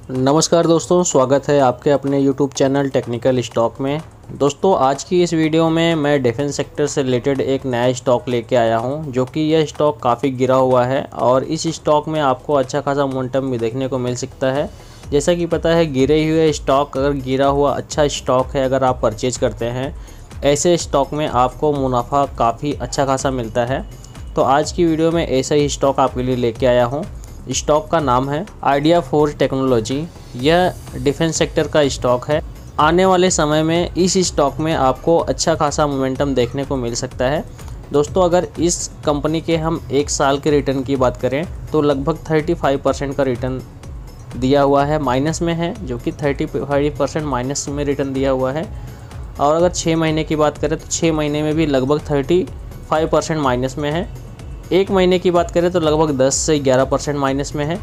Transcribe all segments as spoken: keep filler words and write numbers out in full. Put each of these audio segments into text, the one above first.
नमस्कार दोस्तों, स्वागत है आपके अपने यूट्यूब चैनल टेक्निकल स्टॉक में। दोस्तों आज की इस वीडियो में मैं डिफेंस सेक्टर से रिलेटेड एक नया स्टॉक लेके आया हूं, जो कि यह स्टॉक काफ़ी गिरा हुआ है और इस स्टॉक में आपको अच्छा खासा मोमेंटम भी देखने को मिल सकता है। जैसा कि पता है, गिरे हुए स्टॉक अगर गिरा हुआ अच्छा स्टॉक है, अगर आप परचेज करते हैं ऐसे स्टॉक में आपको मुनाफा काफ़ी अच्छा खासा मिलता है। तो आज की वीडियो में ऐसा ही स्टॉक आपके लिए लेके आया हूँ। स्टॉक का नाम है आइडिया फोर्स टेक्नोलॉजी। यह डिफेंस सेक्टर का स्टॉक है। आने वाले समय में इस स्टॉक में आपको अच्छा खासा मोमेंटम देखने को मिल सकता है। दोस्तों अगर इस कंपनी के हम एक साल के रिटर्न की बात करें तो लगभग पैंतीस परसेंट का रिटर्न दिया हुआ है, माइनस में है, जो कि पैंतीस परसेंट माइनस में रिटर्न दिया हुआ है। और अगर छः महीने की बात करें तो छः महीने में भी लगभग पैंतीस परसेंट माइनस में है। एक महीने की बात करें तो लगभग दस से ग्यारह परसेंट माइनस में है।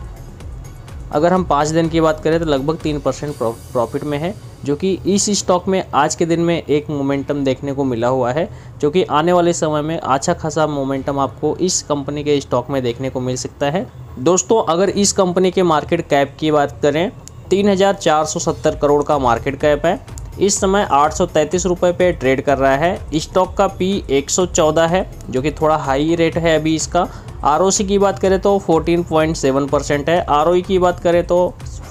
अगर हम पाँच दिन की बात करें तो लगभग तीन परसेंट प्रॉफिट में है, जो कि इस स्टॉक में आज के दिन में एक मोमेंटम देखने को मिला हुआ है, जो कि आने वाले समय में अच्छा खासा मोमेंटम आपको इस कंपनी के स्टॉक में देखने को मिल सकता है। दोस्तों अगर इस कंपनी के मार्केट कैप की बात करें, तीन हज़ार चार सौ सत्तर करोड़ का मार्केट कैप है। इस समय आठ सौ तैंतीस रुपये पे ट्रेड कर रहा है। स्टॉक का पी एक सौ चौदह है, जो कि थोड़ा हाई रेट है अभी इसका। आरओसी की बात करें तो चौदह पॉइंट सात परसेंट है। आरओई की बात करें तो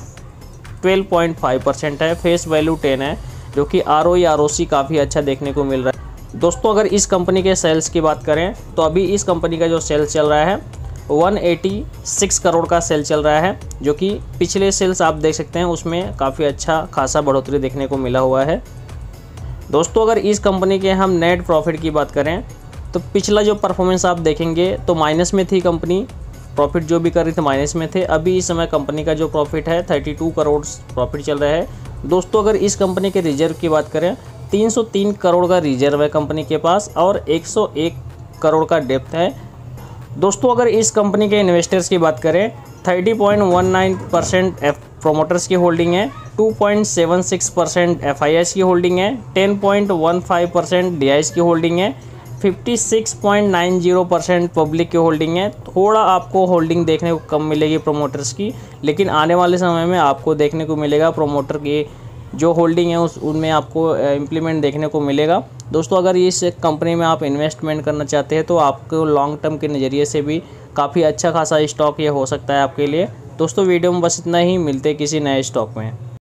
बारह पॉइंट पाँच परसेंट है। फेस वैल्यू दस है, जो कि आरओई आरओसी काफ़ी अच्छा देखने को मिल रहा है। दोस्तों अगर इस कंपनी के सेल्स की बात करें तो अभी इस कंपनी का जो सेल्स चल रहा है एक सौ छियासी करोड़ का सेल चल रहा है, जो कि पिछले सेल्स आप देख सकते हैं उसमें काफ़ी अच्छा खासा बढ़ोतरी देखने को मिला हुआ है। दोस्तों अगर इस कंपनी के हम नेट प्रॉफिट की बात करें तो पिछला जो परफॉर्मेंस आप देखेंगे तो माइनस में थी कंपनी, प्रॉफिट जो भी कर रही थी माइनस में थे। अभी इस समय कंपनी का जो प्रॉफिट है बत्तीस करोड़ प्रॉफिट चल रहा है। दोस्तों अगर इस कंपनी के रिजर्व की बात करें, तीन सौ तीन करोड़ का रिजर्व है कंपनी के पास और एक सौ एक करोड़ का डेप्थ है। दोस्तों अगर इस कंपनी के इन्वेस्टर्स की बात करें, तीस पॉइंट एक नौ परसेंट एफ प्रोमोटर्स की होल्डिंग है, दो पॉइंट सात छह परसेंट एफ आई एस की होल्डिंग है, दस पॉइंट एक पाँच परसेंट डी आई एस की होल्डिंग है, छप्पन पॉइंट नौ परसेंट पब्लिक की होल्डिंग है। थोड़ा आपको होल्डिंग देखने को कम मिलेगी प्रोमोटर्स की, लेकिन आने वाले समय में आपको देखने को मिलेगा प्रोमोटर की जो होल्डिंग है उस उनमें आपको इम्प्लीमेंट देखने को मिलेगा। दोस्तों अगर इस कंपनी में आप इन्वेस्टमेंट करना चाहते हैं तो आपको लॉन्ग टर्म के नज़रिए से भी काफ़ी अच्छा खासा स्टॉक ये हो सकता है आपके लिए। दोस्तों वीडियो में बस इतना ही, मिलते हैं किसी नए स्टॉक में।